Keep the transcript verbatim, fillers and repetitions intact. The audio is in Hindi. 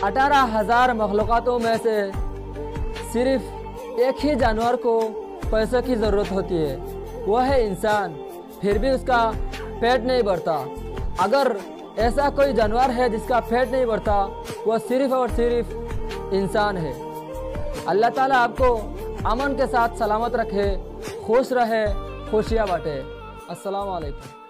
अठारह हजार मखलूक़ातों में से सिर्फ एक ही जानवर को पैसों की ज़रूरत होती है, वह है इंसान। फिर भी उसका पेट नहीं भरता। अगर ऐसा कोई जानवर है जिसका पेट नहीं भरता, वह सिर्फ और सिर्फ इंसान है। अल्लाह ताला आपको अमन के साथ सलामत रखे, खुश रहे, खुशियाँ बांटे। अस्सलाम वालेकुम।